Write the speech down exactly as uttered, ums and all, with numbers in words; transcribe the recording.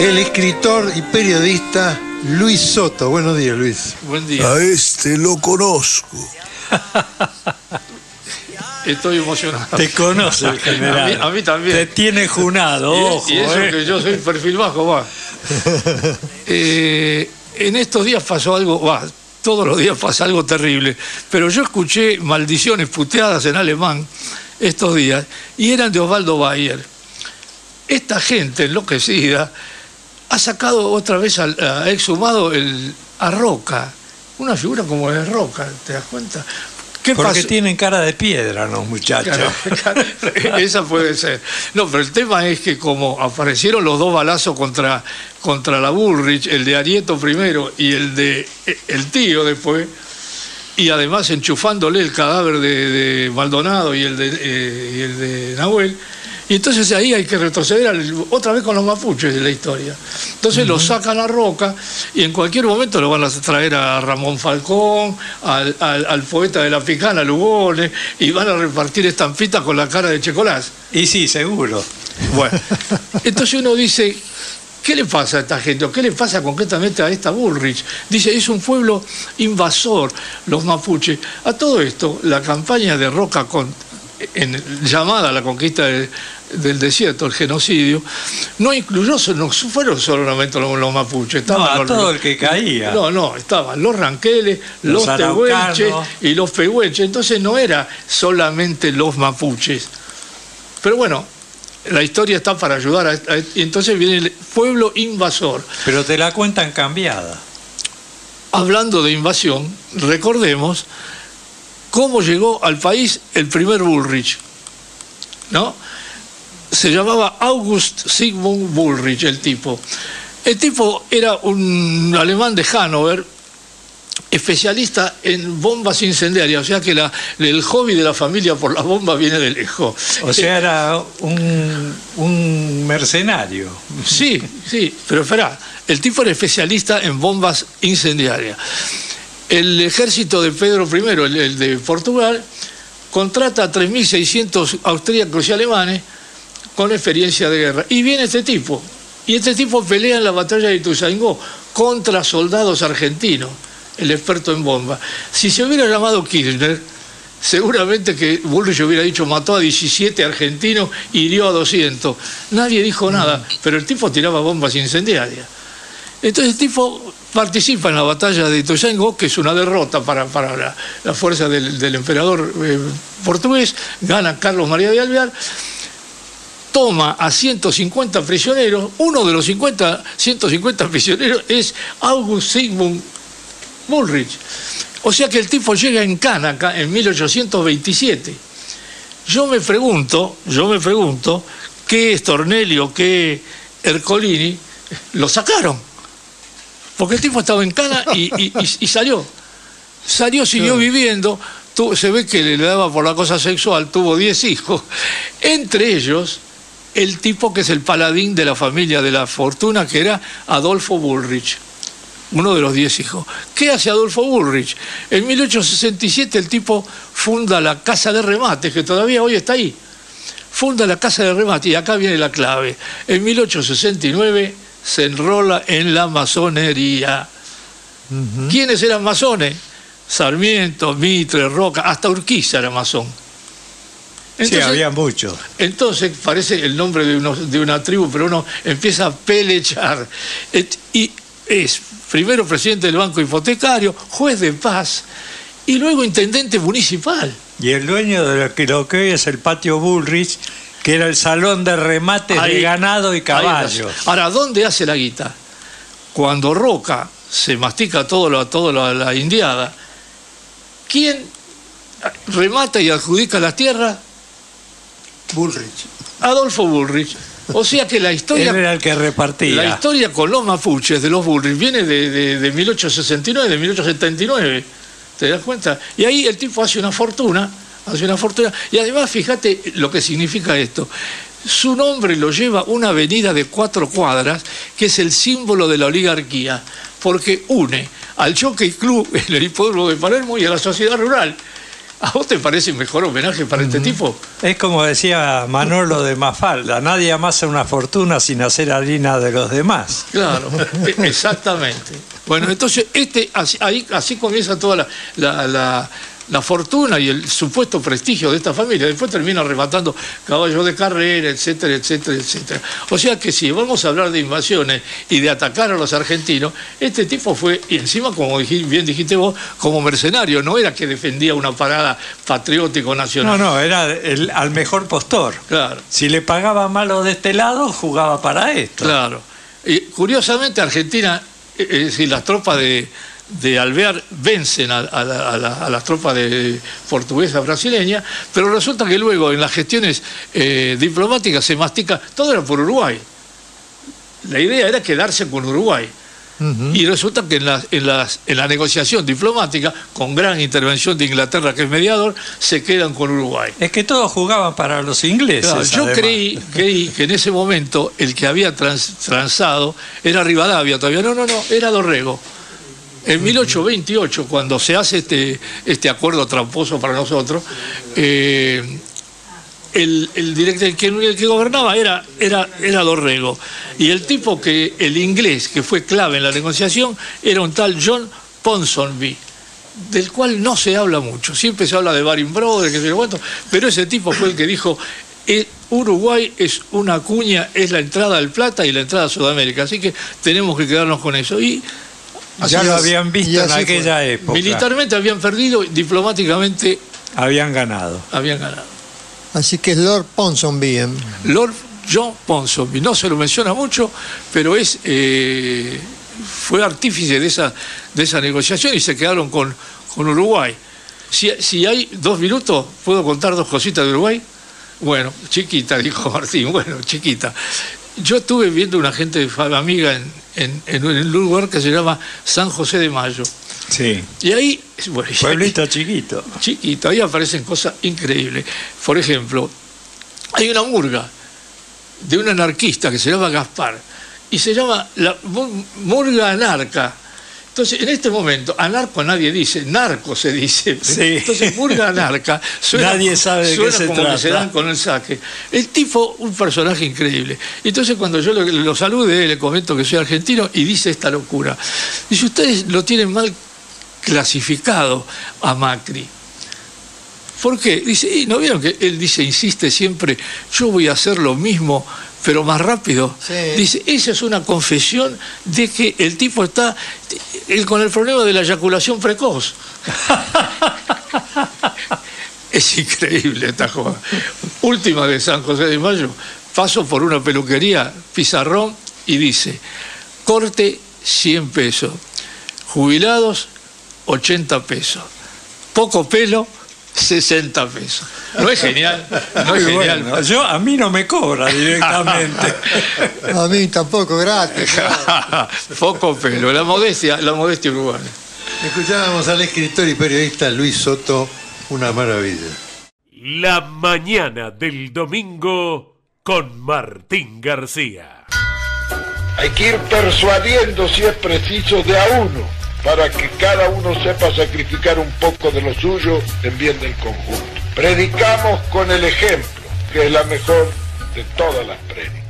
el escritor y periodista Luis Soto. Buenos días, Luis. Buen día. A este lo conozco. Estoy emocionado. Te conoce el general. A mí, a mí también. Te tiene junado, y, ojo. Y eso eh. que yo soy perfil bajo, va. Eh, en estos días pasó algo, va, todos los días pasa algo terrible, pero yo escuché maldiciones puteadas en alemán estos días y eran de Osvaldo Bayer. Esta gente enloquecida ha sacado otra vez, al, ha exhumado el, a Roca, una figura como de Roca, ¿te das cuenta? ¿Qué Porque pasó? tienen cara de piedra, ¿no, muchachos? Claro, claro, esa puede ser. No, pero el tema es que como aparecieron los dos balazos contra, contra la Bullrich, el de Arieto primero y el de el tío después, y además enchufándole el cadáver de, de Maldonado y el de, eh, y el de Nahuel, y entonces ahí hay que retroceder al, otra vez con los mapuches de la historia. Entonces uh-huh. los sacan a Roca y en cualquier momento lo van a traer a Ramón Falcón, al, al, al poeta de la Picana, Lugones, y van a repartir estampitas con la cara de Checolás. Y sí, seguro. Bueno, entonces uno dice, ¿qué le pasa a esta gente? ¿O qué le pasa concretamente a esta Bullrich? Dice, es un pueblo invasor, los mapuches. A todo esto, la campaña de Roca con, en, llamada a la conquista de, del desierto, el genocidio, no incluyó, no fueron solamente los, los mapuches. Estaban no, a los, todo el que caía. No, no, estaban los ranqueles, los, los tehuelches y los pehuelches. Entonces no era solamente los mapuches. Pero bueno, la historia está para ayudar a, a, y entonces viene el pueblo invasor. Pero te la cuentan cambiada. Hablando de invasión, recordemos cómo llegó al país el primer Bullrich, ¿no? Se llamaba August Sigmund Bullrich, el tipo. El tipo era un alemán de Hannover, especialista en bombas incendiarias, o sea que la, el hobby de la familia por las bombas viene de lejos. O sea, era un, un mercenario. Sí, sí, pero espera, el tipo era especialista en bombas incendiarias. El ejército de Pedro primero, el, el de Portugal, contrata a tres mil seiscientos austríacos y alemanes con experiencia de guerra. Y viene este tipo, y este tipo pelea en la batalla de Ituzaingó contra soldados argentinos, el experto en bombas. Si se hubiera llamado Kirchner, seguramente que Bullrich hubiera dicho mató a diecisiete argentinos y hirió a doscientos. Nadie dijo nada, pero el tipo tiraba bombas incendiarias. Entonces el tipo participa en la batalla de Ituzaingó, que es una derrota para, para la, la fuerza del, del emperador eh, portugués, gana Carlos María de Alvear, toma a ciento cincuenta prisioneros, uno de los cincuenta, ciento cincuenta prisioneros es August Sigmund Bullrich. O sea que el tipo llega en Cánaca en mil ochocientos veintisiete. Yo me pregunto, yo me pregunto, ¿qué Stornelli, qué Ercolini lo sacaron? Porque el tipo estaba en Cana y, y, y, y salió. Salió, siguió viviendo, tu, se ve que le daba por la cosa sexual, tuvo diez hijos. Entre ellos, el tipo que es el paladín de la familia de la fortuna, que era Adolfo Bullrich, uno de los diez hijos. ¿Qué hace Adolfo Bullrich? En mil ochocientos sesenta y siete el tipo funda la Casa de Remates, que todavía hoy está ahí. Funda la Casa de Remates, y acá viene la clave. En mil ochocientos sesenta y nueve se enrola en la masonería. Uh-huh. ¿Quiénes eran masones? Sarmiento, Mitre, Roca, hasta Urquiza era masón. Entonces, sí, había muchos. Entonces parece el nombre de, unos, de una tribu, pero uno empieza a pelechar. Y es primero presidente del Banco Hipotecario, juez de paz y luego intendente municipal. Y el dueño de lo que, lo que hoy es el patio Bullrich, que era el salón de remates ahí, de ganado y caballos. Ahora, ¿dónde hace la guita? Cuando Roca se mastica todo lo, todo lo, la indiada, ¿quién remata y adjudica las tierras? Bullrich. Adolfo Bullrich. O sea que la historia... Él era el que repartía. La historia con los mapuches de los Bullrich viene de, de, de mil ochocientos sesenta y nueve, de mil ochocientos setenta y nueve. ¿Te das cuenta? Y ahí el tipo hace una fortuna... hace una fortuna, y además fíjate lo que significa esto. Su nombre lo lleva una avenida de cuatro cuadras, que es el símbolo de la oligarquía, porque une al Jockey Club, el hipódromo de Palermo, y a la sociedad rural. ¿A vos te parece mejor homenaje para este tipo? Es como decía Manolo de Mafalda, nadie amasa una fortuna sin hacer harina de los demás. Claro, exactamente. Bueno, entonces este así, ahí, así comienza toda la, la, la, la fortuna y el supuesto prestigio de esta familia. Después termina arrebatando caballos de carrera, etcétera, etcétera, etcétera. O sea que si vamos a hablar de invasiones y de atacar a los argentinos, este tipo fue, y encima, como bien dijiste vos, como mercenario, no era que defendía una parada patriótico nacional. No, no, era el, al mejor postor. Claro. Si le pagaba malo de este lado, jugaba para esto. Claro. Y curiosamente, Argentina, es decir, las tropas de... de Alvear vencen a, a, la, a, la, a las tropas de portuguesas brasileñas, pero resulta que luego en las gestiones eh, diplomáticas se mastica, todo era por Uruguay. La idea era quedarse con Uruguay. Uh-huh. Y resulta que en la, en, las, en la negociación diplomática, con gran intervención de Inglaterra, que es mediador, se quedan con Uruguay. Es que todos jugaban para los ingleses. Claro, yo creí, creí que en ese momento el que había trans, transado era Rivadavia todavía. No, no, no, era Dorrego. En mil ochocientos veintiocho, cuando se hace este, este acuerdo tramposo para nosotros, eh, el, el, director, el, que, el que gobernaba era, era, era Dorrego. Y el tipo que, el inglés, que fue clave en la negociación, era un tal John Ponsonby, del cual no se habla mucho. Siempre se habla de Baring Brothers, que se lo cuento, pero ese tipo fue el que dijo... Uruguay es una cuña, es la entrada al Plata y la entrada a Sudamérica. Así que tenemos que quedarnos con eso. Y ya lo habían visto en aquella fue. época. Militarmente habían perdido, diplomáticamente habían ganado. Habían ganado. Así que es Lord Ponsonby. ¿eh? Lord John Ponsonby. No se lo menciona mucho, pero es eh, fue artífice de esa, de esa negociación y se quedaron con, con Uruguay. Si, si hay dos minutos, ¿puedo contar dos cositas de Uruguay? Bueno, chiquita, dijo Martín. Bueno, chiquita. Yo estuve viendo una gente amiga en, en, en un lugar que se llama San José de Mayo. Sí. Y ahí... Bueno, pueblito ahí, chiquito. Chiquito, ahí aparecen cosas increíbles. Por ejemplo, hay una murga de un anarquista que se llama Gaspar y se llama la murga anarca. Entonces, en este momento, anarco nadie dice, narco se dice. Sí. Entonces, murga anarca suena, nadie sabe de suena qué se como trata. Que se dan con el saque. El tipo, un personaje increíble. Entonces, cuando yo lo, lo salude, le comento que soy argentino y dice esta locura. Dice, ustedes lo tienen mal clasificado a Macri. ¿Por qué? Dice, ¿no vieron que él dice, insiste siempre, yo voy a hacer lo mismo, pero más rápido? Sí. Dice, esa es una confesión de que el tipo está él, con el problema de la eyaculación precoz. Es increíble esta joda. Última de San José de Mayo, paso por una peluquería, pizarrón, y dice, corte cien pesos, jubilados ochenta pesos, poco pelo sesenta pesos. ¿No es genial? No es genial. Bueno, yo, a mí no me cobra directamente. A mí tampoco, gratis. Poco pelo, la modestia, la modestia urbana. Escuchábamos al escritor y periodista Luis Soto, una maravilla. La mañana del domingo con Martín García. Hay que ir persuadiendo, si es preciso, de a uno, para que cada uno sepa sacrificar un poco de lo suyo en bien del conjunto. Predicamos con el ejemplo, que es la mejor de todas las prédicas.